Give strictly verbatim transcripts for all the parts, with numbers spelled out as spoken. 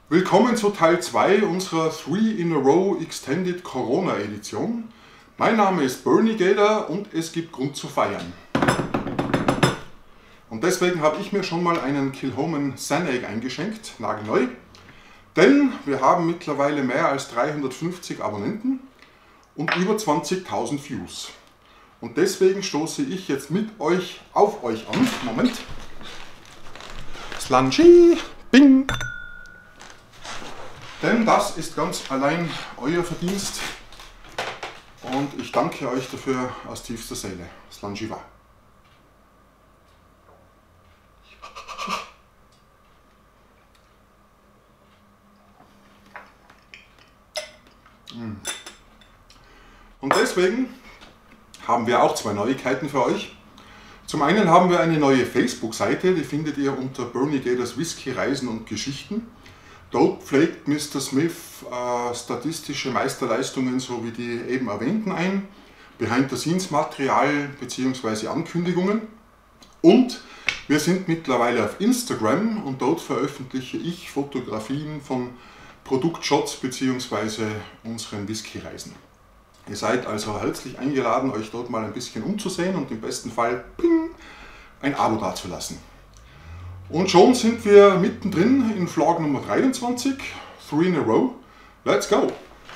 Willkommen zu Teil zwei unserer Three in a Row Extended Corona Edition. Mein Name ist Bernie Gator und es gibt Grund zu feiern. Und deswegen habe ich mir schon mal einen Kilchoman San-Egg eingeschenkt, nagelneu. Denn wir haben mittlerweile mehr als dreihundertfünfzig Abonnenten und über zwanzigtausend Views. Und deswegen stoße ich jetzt mit euch auf euch an. Moment. Slanchi, bing! Denn das ist ganz allein euer Verdienst und ich danke euch dafür aus tiefster Seele. Slanjiva. Und deswegen haben wir auch zwei Neuigkeiten für euch. Zum einen haben wir eine neue Facebook-Seite, die findet ihr unter Bernie Gators Whisky, Reisen und Geschichten. Dort pflegt Mister Smith äh, statistische Meisterleistungen sowie die eben erwähnten ein, Behind-the-Scenes-Material bzw. Ankündigungen. Und wir sind mittlerweile auf Instagram und dort veröffentliche ich Fotografien von Produktshots bzw. unseren Whisky-Reisen. Ihr seid also herzlich eingeladen, euch dort mal ein bisschen umzusehen und im besten Fall ping, ein Abo dazulassen. Und schon sind wir mittendrin in Vlog Nummer dreiundzwanzig, Three in a Row. Let's go!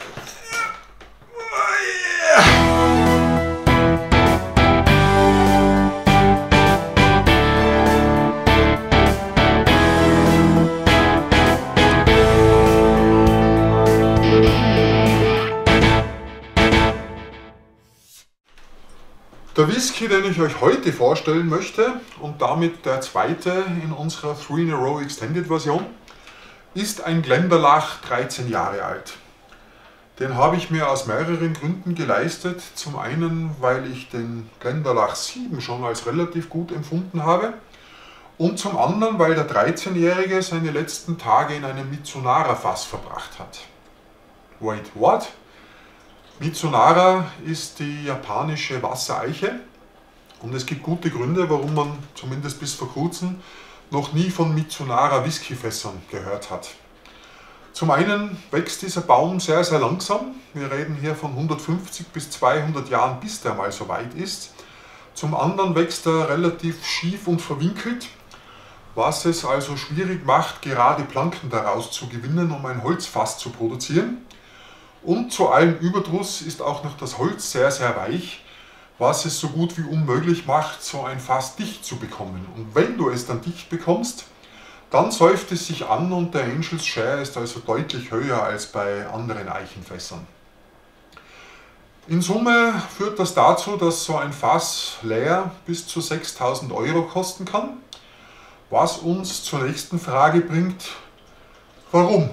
Der Whisky, den ich euch heute vorstellen möchte und damit der zweite in unserer Three in a Row Extended Version, ist ein Glendalough dreizehn Jahre alt. Den habe ich mir aus mehreren Gründen geleistet. Zum einen, weil ich den Glendalough sieben schon als relativ gut empfunden habe und zum anderen, weil der dreizehnjährige seine letzten Tage in einem Mizunara-Fass verbracht hat. Wait, what? Mizunara ist die japanische Wassereiche und es gibt gute Gründe, warum man zumindest bis vor kurzem noch nie von Mizunara Whiskyfässern gehört hat. Zum einen wächst dieser Baum sehr, sehr langsam. Wir reden hier von hundertfünfzig bis zweihundert Jahren, bis der mal so weit ist. Zum anderen wächst er relativ schief und verwinkelt, was es also schwierig macht, gerade Planken daraus zu gewinnen, um ein Holzfass zu produzieren. Und zu allem Überdruss ist auch noch das Holz sehr, sehr weich, was es so gut wie unmöglich macht, so ein Fass dicht zu bekommen. Und wenn du es dann dicht bekommst, dann säuft es sich an und der Angel's Share ist also deutlich höher als bei anderen Eichenfässern. In Summe führt das dazu, dass so ein Fass leer bis zu sechstausend Euro kosten kann, was uns zur nächsten Frage bringt: Warum?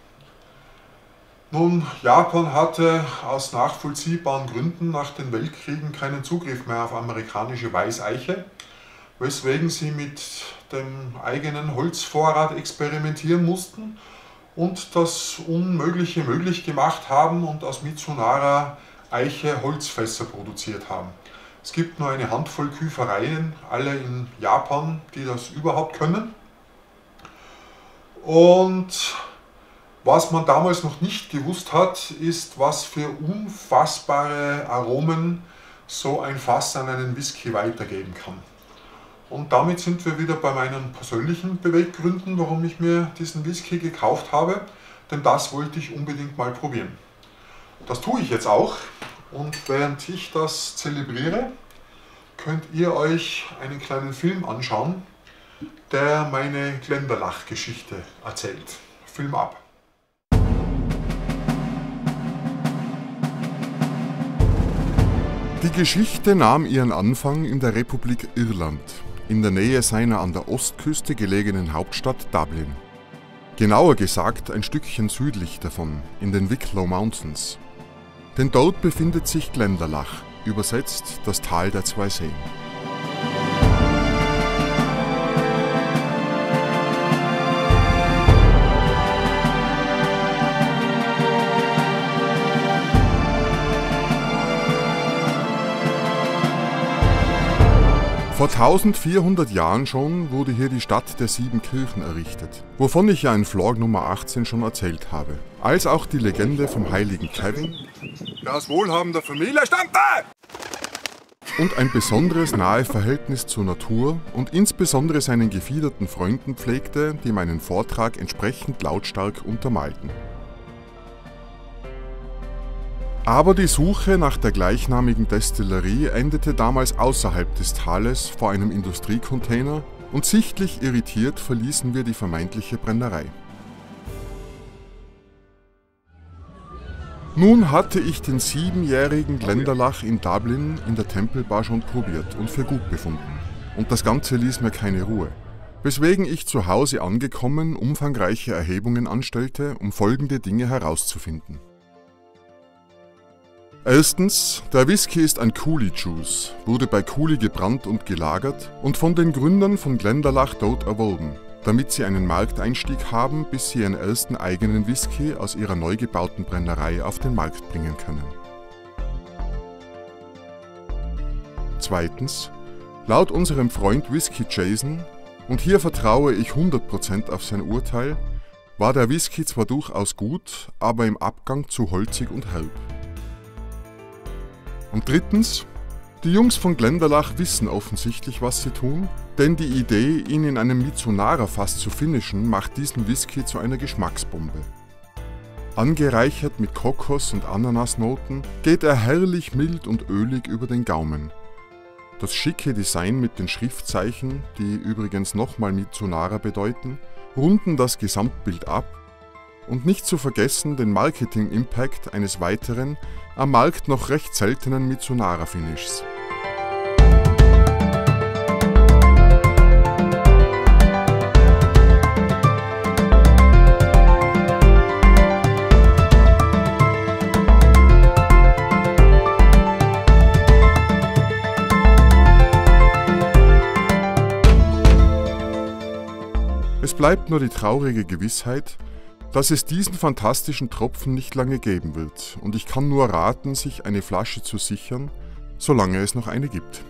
Nun, Japan hatte aus nachvollziehbaren Gründen nach den Weltkriegen keinen Zugriff mehr auf amerikanische Weißeiche, weswegen sie mit dem eigenen Holzvorrat experimentieren mussten und das Unmögliche möglich gemacht haben und aus Mizunara Eiche Holzfässer produziert haben. Es gibt nur eine Handvoll Küfereien, alle in Japan, die das überhaupt können. Und was man damals noch nicht gewusst hat, ist, was für unfassbare Aromen so ein Fass an einen Whisky weitergeben kann. Und damit sind wir wieder bei meinen persönlichen Beweggründen, warum ich mir diesen Whisky gekauft habe, denn das wollte ich unbedingt mal probieren. Das tue ich jetzt auch und während ich das zelebriere, könnt ihr euch einen kleinen Film anschauen, der meine Glendalough-Geschichte erzählt. Film ab! Die Geschichte nahm ihren Anfang in der Republik Irland, in der Nähe seiner an der Ostküste gelegenen Hauptstadt Dublin. Genauer gesagt ein Stückchen südlich davon, in den Wicklow Mountains. Denn dort befindet sich Glendalough, übersetzt das Tal der zwei Seen. Vor eintausendvierhundert Jahren schon wurde hier die Stadt der sieben Kirchen errichtet, wovon ich ja in Vlog Nummer achtzehn schon erzählt habe. Als auch die Legende vom heiligen Kevin, der aus wohlhabender Familie stammte! Und ein besonderes nahe Verhältnis zur Natur und insbesondere seinen gefiederten Freunden pflegte, die meinen Vortrag entsprechend lautstark untermalten. Aber die Suche nach der gleichnamigen Destillerie endete damals außerhalb des Tales vor einem Industriecontainer und sichtlich irritiert verließen wir die vermeintliche Brennerei. Nun hatte ich den siebenjährigen Glendalough in Dublin in der Temple Bar schon probiert und für gut befunden. Und das Ganze ließ mir keine Ruhe. Weswegen ich zu Hause angekommen umfangreiche Erhebungen anstellte, um folgende Dinge herauszufinden. Erstens, der Whisky ist ein Coulis Juice, wurde bei Cooley gebrannt und gelagert und von den Gründern von Glendalough dort erworben, damit sie einen Markteinstieg haben, bis sie ihren ersten eigenen Whisky aus ihrer neu gebauten Brennerei auf den Markt bringen können. Zweitens, laut unserem Freund Whisky Jason, und hier vertraue ich hundert Prozent auf sein Urteil, war der Whisky zwar durchaus gut, aber im Abgang zu holzig und herb. Und drittens, die Jungs von Glendalough wissen offensichtlich, was sie tun, denn die Idee, ihn in einem Mizunara-Fass zu finishen, macht diesen Whisky zu einer Geschmacksbombe. Angereichert mit Kokos- und Ananasnoten geht er herrlich mild und ölig über den Gaumen. Das schicke Design mit den Schriftzeichen, die übrigens nochmal Mizunara bedeuten, runden das Gesamtbild ab. Und nicht zu vergessen den Marketing-Impact eines weiteren, am Markt noch recht seltenen Mizunara-Finishs. Es bleibt nur die traurige Gewissheit, dass es diesen fantastischen Tropfen nicht lange geben wird, und ich kann nur raten, sich eine Flasche zu sichern, solange es noch eine gibt.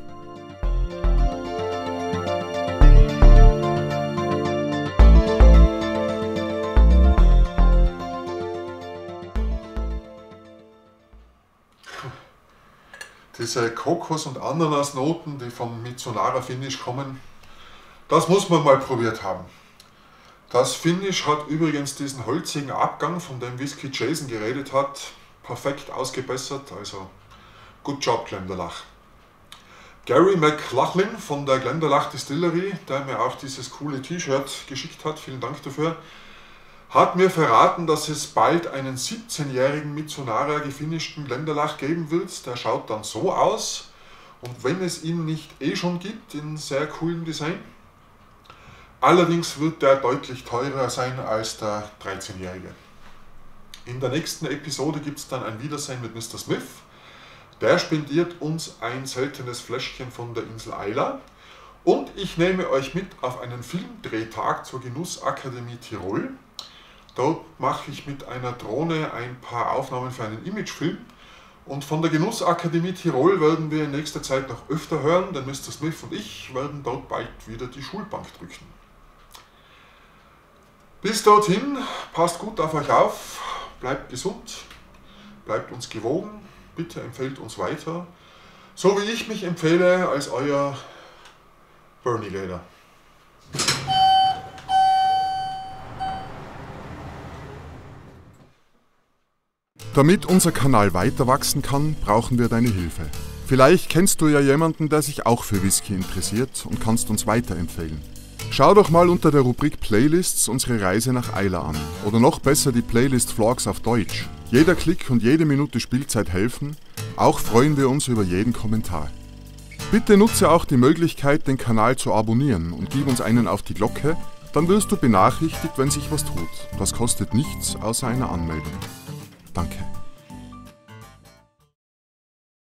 Diese Kokos- und Ananasnoten, die vom Mizunara-Finish kommen, das muss man mal probiert haben. Das Finish hat übrigens diesen holzigen Abgang, von dem Whisky Jason geredet hat, perfekt ausgebessert, also good job Glendalough. Gary McLaughlin von der Glendalough Distillery, der mir auch dieses coole T-Shirt geschickt hat, vielen Dank dafür, hat mir verraten, dass es bald einen siebzehnjährigen Mizunara gefinischten Glendalough geben wird. Der schaut dann so aus, und wenn es ihn nicht eh schon gibt, in sehr coolem Design. Allerdings wird der deutlich teurer sein als der dreizehnjährige. In der nächsten Episode gibt es dann ein Wiedersehen mit Mister Smith. Der spendiert uns ein seltenes Fläschchen von der Insel Isla. Und ich nehme euch mit auf einen Filmdrehtag zur Genussakademie Tirol. Dort mache ich mit einer Drohne ein paar Aufnahmen für einen Imagefilm. Und von der Genussakademie Tirol werden wir in nächster Zeit noch öfter hören, denn Mister Smith und ich werden dort bald wieder die Schulbank drücken. Bis dorthin, passt gut auf euch auf, bleibt gesund, bleibt uns gewogen, bitte empfehlt uns weiter, so wie ich mich empfehle als euer Bernie Gator. Damit unser Kanal weiter wachsen kann, brauchen wir deine Hilfe. Vielleicht kennst du ja jemanden, der sich auch für Whisky interessiert und kannst uns weiterempfehlen. Schau doch mal unter der Rubrik Playlists unsere Reise nach Isla an. Oder noch besser die Playlist Vlogs auf Deutsch. Jeder Klick und jede Minute Spielzeit helfen. Auch freuen wir uns über jeden Kommentar. Bitte nutze auch die Möglichkeit, den Kanal zu abonnieren und gib uns einen auf die Glocke, dann wirst du benachrichtigt, wenn sich was tut. Das kostet nichts außer einer Anmeldung. Danke.